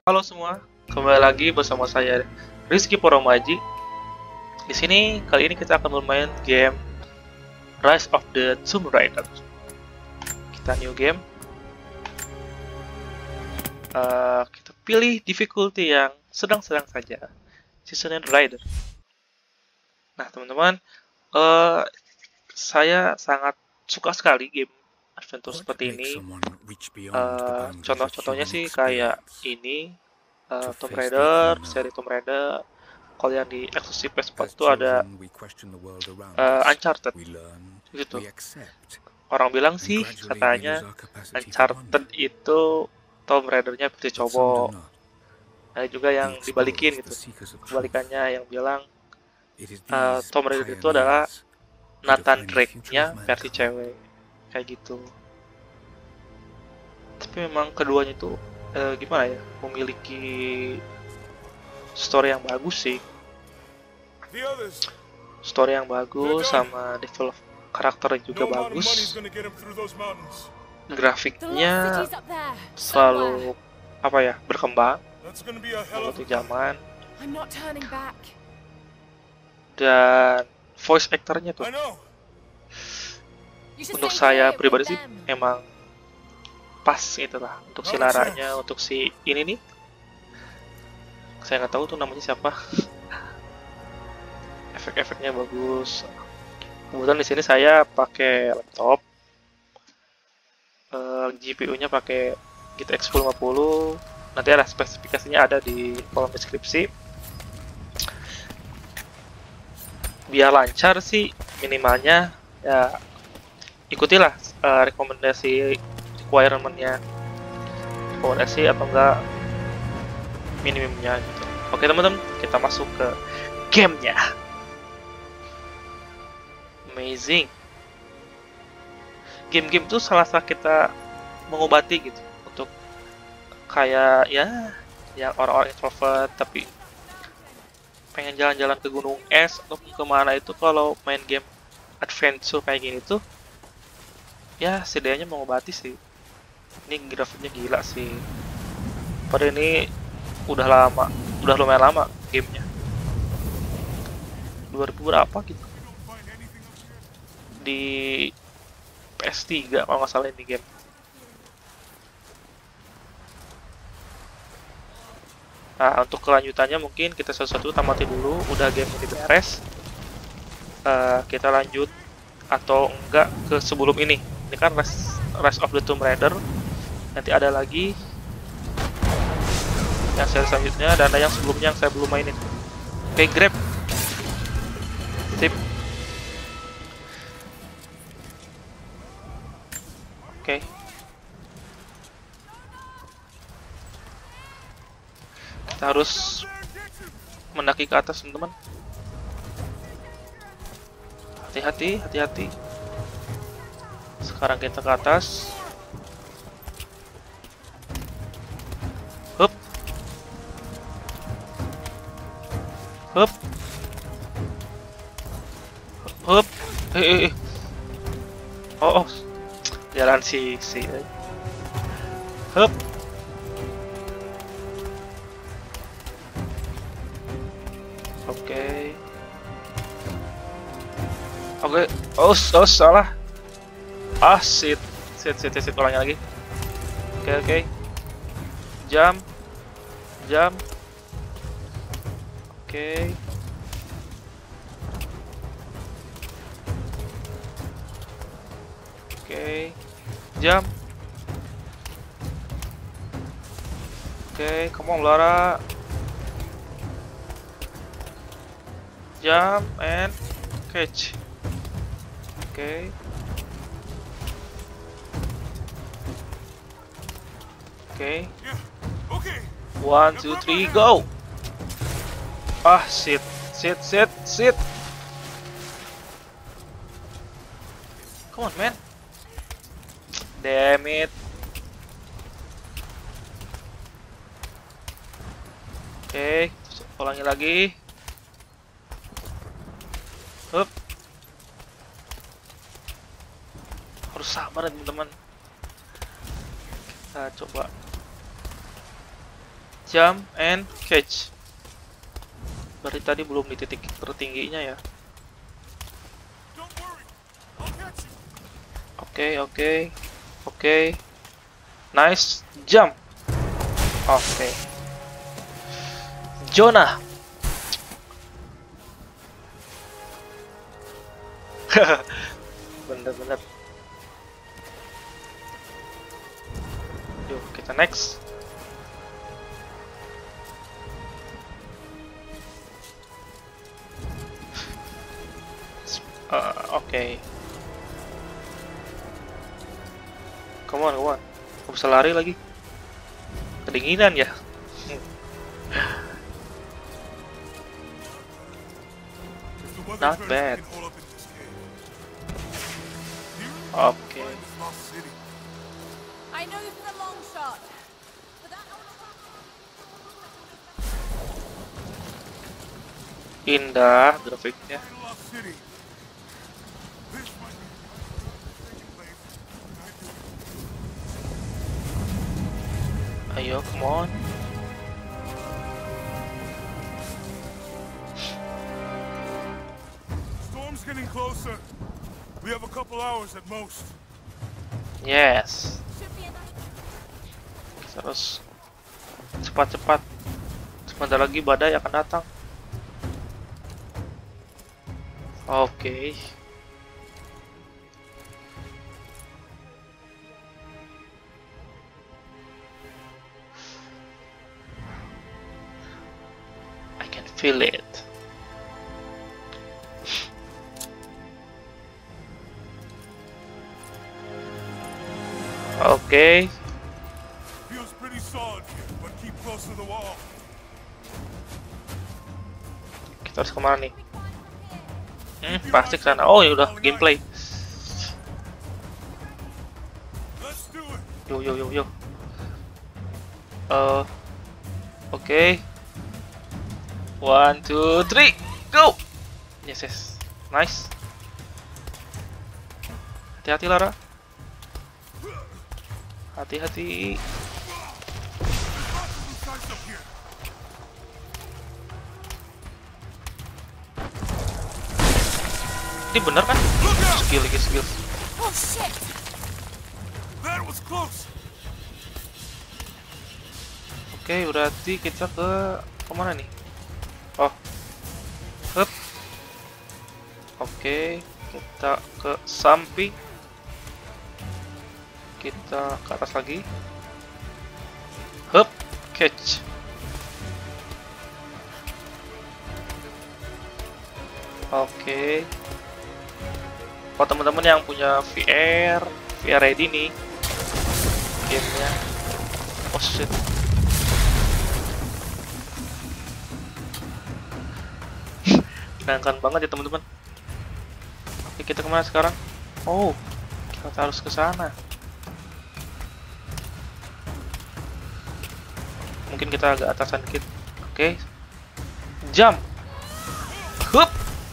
Halo semua, kembali lagi bersama saya Rizky Poromaji. Di sini kali ini kita akan bermain game Rise of the Tomb Raider. Kita new game. Kita pilih difficulty yang sedang-sedang saja, Seasoned Rider. Nah teman-teman, saya sangat suka sekali game adventure seperti ini. Contoh-contohnya sih kayak ini, Tomb Raider, seri Tomb Raider. Kalau yang di eksklusif PS4 itu ada Uncharted gitu. Orang bilang sih katanya Uncharted itu Tomb Raider-nya bisa coba. Ada juga yang dibalikin gitu. Kebalikannya yang bilang Tomb Raider itu adalah Nathan Drake-nya versi cewek. Kayak gitu. Tapi memang keduanya itu gimana ya, memiliki story yang bagus sih, sama develop karakternya juga bagus. Grafiknya selalu berkembang mengikuti zaman, dan voice actornya tuh untuk saya pribadi sih emang pas gitu lah, untuk si Laranya, untuk si ini nih, saya nggak tahu tuh namanya siapa. Efek-efeknya bagus. Kemudian di sini saya pakai laptop, GPU-nya pakai GTX 1050. Nanti ada spesifikasinya ada di kolom deskripsi. Biar lancar sih, minimalnya ya ikutilah rekomendasi atau enggak minimumnya gitu. Oke teman-teman, kita masuk ke gamenya. Amazing. Game-game itu salah satu kita mengobati gitu, untuk kayak ya yang orang-orang introvert tapi pengen jalan-jalan ke gunung es atau kemana itu, kalau main game adventure kayak gini tuh ya setidaknya mengobati sih. Ini grafiknya gila sih. Pada ini udah lumayan lama gamenya. 2000 berapa gitu. Di PS3 kalau nggak salah ini game. Nah, untuk kelanjutannya mungkin kita satu-satu tamati dulu. Udah game ini beres, kita lanjut atau enggak ke sebelum ini. Ini kan Rise of the Tomb Raider. Nanti ada lagi yang seri selanjutnya, dan ada yang sebelumnya yang saya belum mainin. Oke, grab. Sip. Oke. Kita harus mendaki ke atas, teman-teman. Hati-hati. Sekarang kita ke atas. Hup. Oh, jalan si. Hup. Oke. Oh, salah. Shit. Ulangnya lagi. Oke. Jump. Oke. Jump. Oke, come on Lara. Jump and catch. Oke. 1, 2, 3, go. Shit. Come on, man. Damn it. Oke, ulangi lagi. Hup. Harus sabar ya, teman-teman. Kita coba Jump and catch. Berarti tadi belum di titik tertingginya ya. Oke. Nice jump. Oke. Jonah. Bener-bener. Yuk kita next. Oke. Come on. Gak bisa lari lagi. Kedinginan ya. Not bad. Oke. I know for the long shot. But that Indah grafiknya. Ayo, come on. Storm's getting closer. We have a couple hours at most. Yes. should be enough. Kita harus cepat-cepat. Sebentar lagi badai akan datang. Oke. I can feel it. Oke. Feels pretty solid here, but keep close to the wall. Kita harus kemana nih? Pasti ke sana. Oh ya udah gameplay. Let's do it. Yo. Oke. 1, 2, 3, go. Yes. Nice. Hati-hati Lara. Hati-hati. Sights up here. Ini bener kan? Skill. Oh shit! That was close. Oke, berarti kita ke kemana nih? Oh, hup. Oke, kita ke samping. Kita ke atas lagi. Hup, catch. Oke. Kalau teman-teman yang punya VR ready nih gamenya. Oh shit. Menyenangkan banget ya teman-teman. Oke, kita kemana sekarang? Oh, kita harus ke sana. Mungkin kita agak atasan dikit. Oke. Jump. Hup.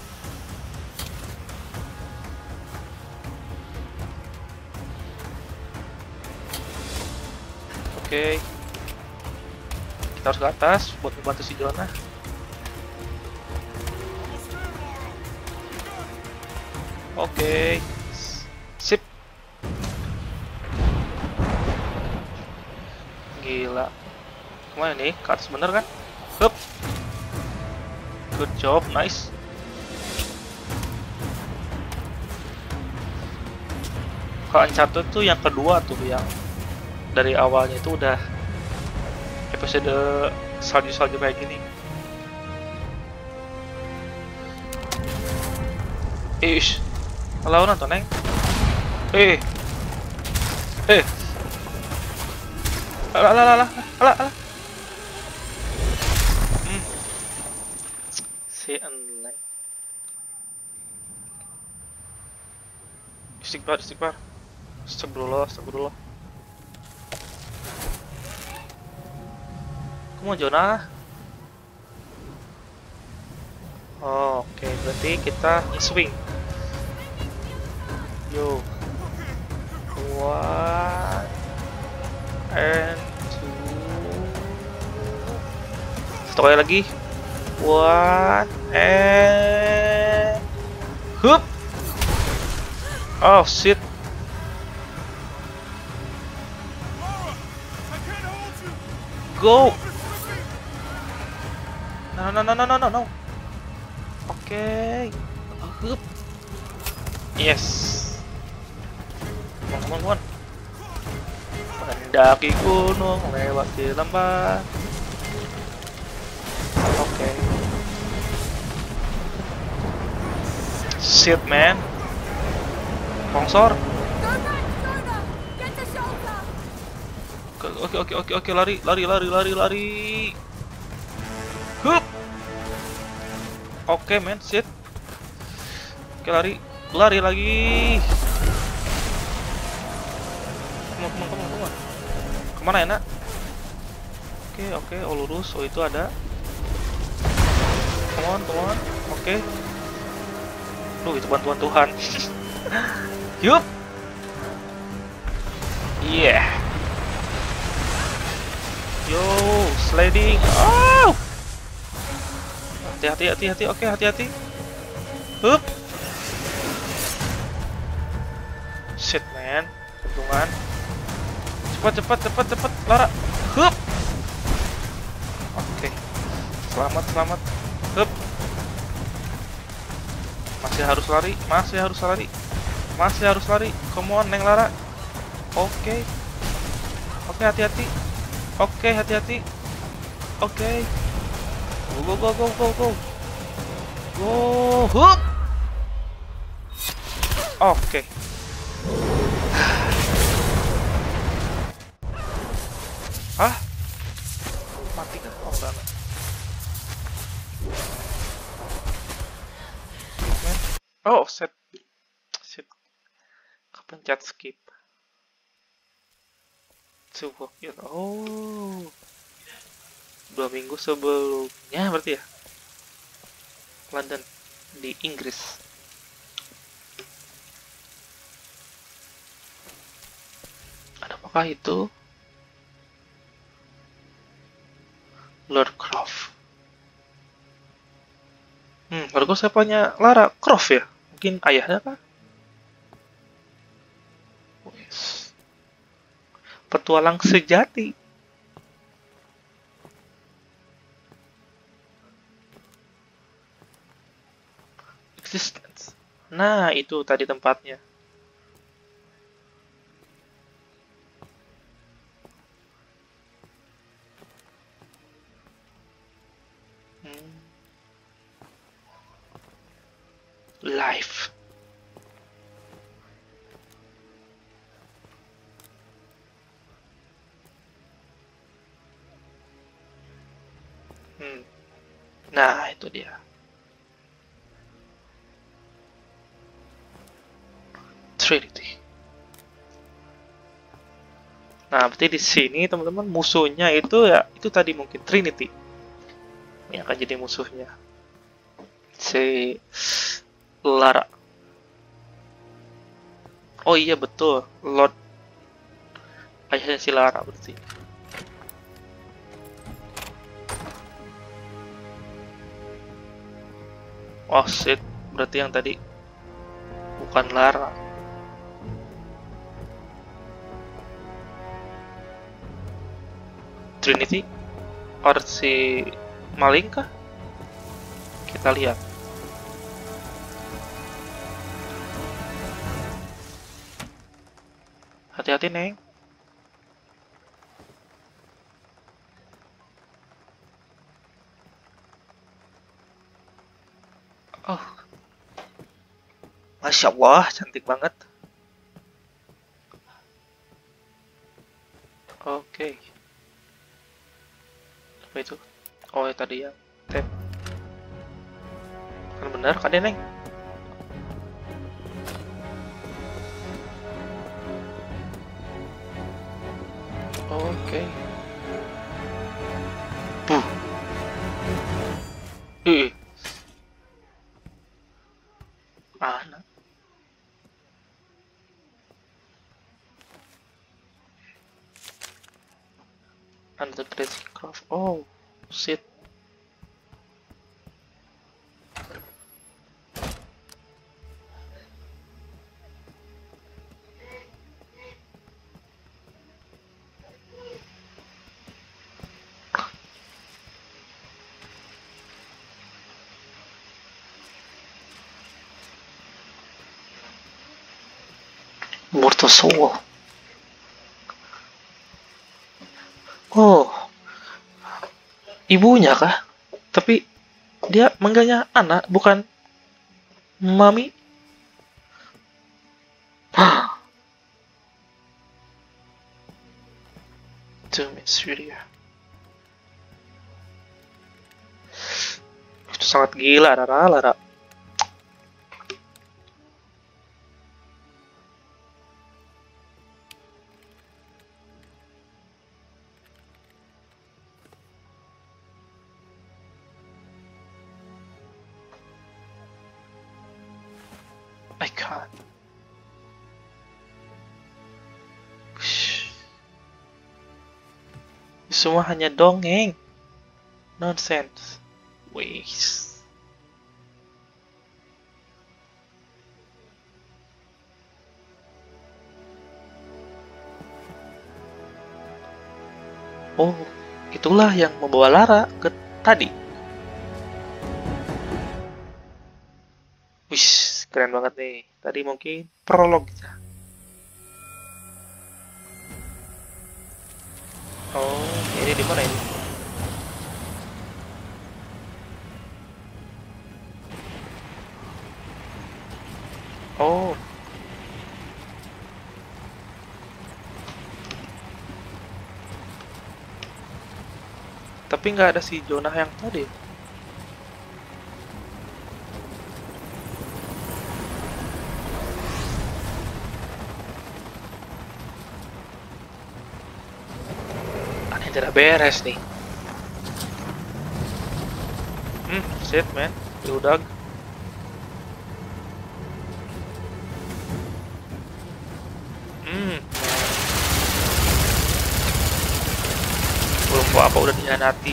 Oke. Kita harus ke atas buat membantu si Jonah. Oke. Sip. Gila. Kemana nih? Ke atas bener kan? Hup. Good job, nice. Kalau Uncharted tuh yang kedua tuh, yang dari awalnya itu udah episode salju-salju kayak gini. Ish. Halo nonton, Neng. Alah. Si Neng. Istighfar. Astagfirullah. Kamu Jonah? Oh, oke, berarti kita swing. Yo. 1 and 2. Satu kali lagi. One hup. Oh shit. Lara, I can't hold you. Go. It's slipping. No. Oke. Hup. Yes. Come on. Mendaki gunung, lewati lembah. Oke. Shit, man. Longsor. Go back, Jonah! Get the shoulder! Oke, lari. Hup. Oke, man, shit. Oke, lari lagi. Come on. Kemana ya, nak? Oke, oh lurus. Oh, itu ada. Come on. Oke. Duh, itu bantuan Tuhan. Yup. Yeah. Yo, sliding. Oh. Hati-hati. Oke, hati-hati. Hup. Shit, man. Untungan. Cepat, Lara. Hup. Oke. Selamat. Hup. Masih harus lari. Come on, Neng Lara. Oke, hati-hati. Oke. Go. Go. Hup. Oke. Hah? Mati kah? Oh, enggak. Oh, set. Kepencet skip. Oh. 2 minggu sebelumnya berarti ya? London di Inggris. Ada apakah itu? Lord Croft. Baru siapanya Lara Croft ya? Mungkin ayahnya kah? Yes. Petualang sejati. Existence. Nah, itu tadi tempatnya. Life. Nah, itu dia. Trinity. Nah, berarti di sini teman-teman musuhnya itu ya itu tadi mungkin Trinity yang akan jadi musuhnya si Lara. Oh iya betul, Lord ayahnya si Lara berarti. Oh shit, berarti yang tadi bukan Lara. Trinity? Or si maling kah? Kita lihat. Hati-hati, Neng. Oh. Masya Allah, cantik banget. Oke. Apa itu? Oh, ya tadi yang tap. Kan benar kan, Neng? Oke. Buh. Mana? Under Crazy Craft. Oh, shit. Mortal Soul. Oh, ibunya kah? Tapi dia manggilnya anak, bukan mami. Doom in Syria. Itu sangat gila, Lara. I can't. Semua hanya dongeng. Nonsense. Waste. Oh, itulah yang membawa Lara ke tadi. Wih, keren banget nih. Tadi mungkin prolog. Oh, ini di mana ini? Oh. Tapi nggak ada si Jonah yang tadi. Aneh, tidak beres nih. Shit man, udah. Belum apa udah dihianati.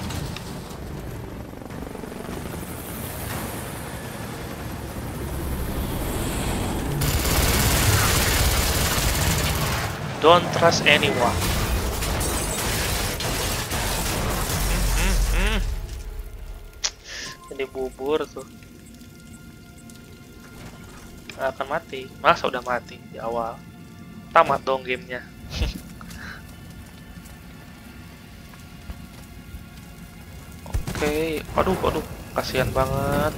Don't trust anyone. Jadi bubur tuh. Nggak akan mati. Masa udah mati di awal. Tamat dong gamenya. Oke, aduh, kasihan banget.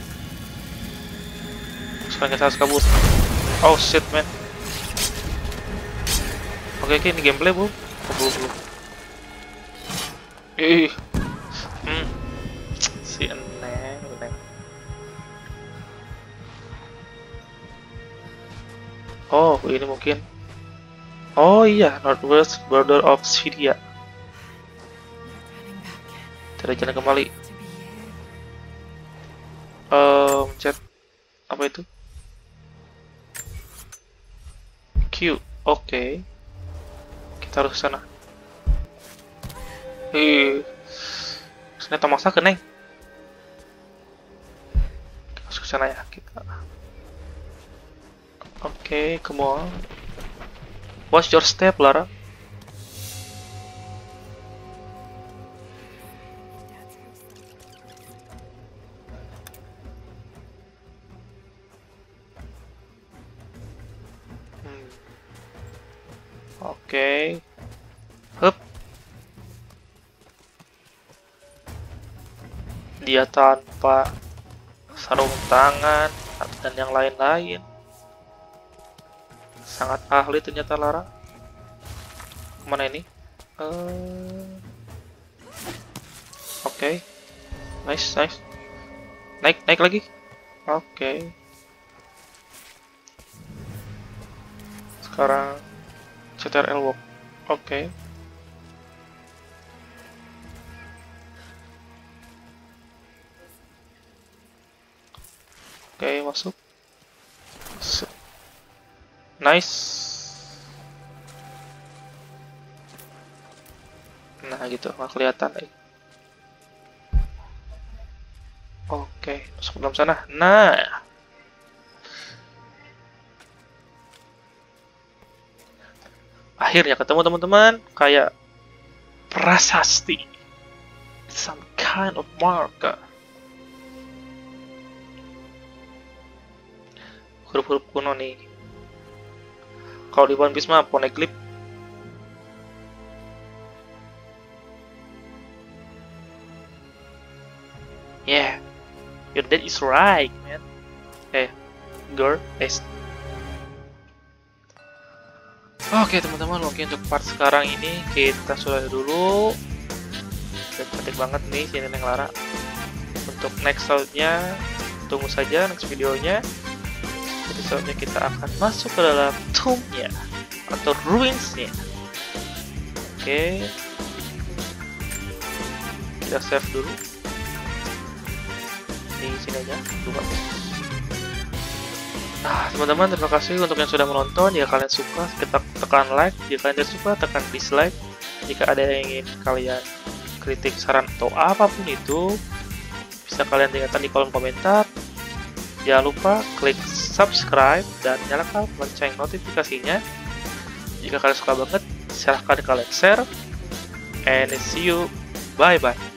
Sekarang kita harus kabur. Oh shit man. Oke, ini gameplay bu. Belum. Si Eneng. Oh, ini mungkin. Oh iya, northwest border of Syria. Tidak jalan kembali. Mencet apa itu? Q. Oke. Kita harus ke sana. Sana maksa ke Neng. Harus ke sana ya kita. Oke, come on. Watch your step, Lara. Oke. Hup. Dia tanpa sarung tangan dan yang lain-lain. Sangat ahli ternyata Lara. Kemana ini? Oke. Nice. Naik lagi. Oke. Sekarang CTRL walk. Oke. Oke, masuk. Nice. Nah gitu, nggak kelihatan. Oke, masuk dalam sana. Nah, akhirnya ketemu teman-teman. Kayak prasasti, some kind of marker. Huruf-huruf kuno nih. Kalau di One Piece mah poneglyph. Yeah, your dad is right, man. Girl, Oke teman-teman, mungkin untuk part sekarang ini kita sudah dulu. Dan cantik banget nih si Nenek Lara. Untuk next episode-nya, tunggu saja next videonya. Episode-nya kita akan masuk ke dalam tomb-nya atau ruins-nya. Oke. Kita save dulu. Di sini aja, coba. Nah, teman-teman, terima kasih untuk yang sudah menonton. Jika kalian suka, kita tekan like. Jika kalian tidak suka, tekan dislike. Jika ada yang ingin kalian kritik, saran, atau apapun itu, bisa kalian tinggalkan di kolom komentar. Jangan lupa klik subscribe dan nyalakan lonceng notifikasinya. Jika kalian suka banget, silahkan kalian share. And see you. Bye-bye.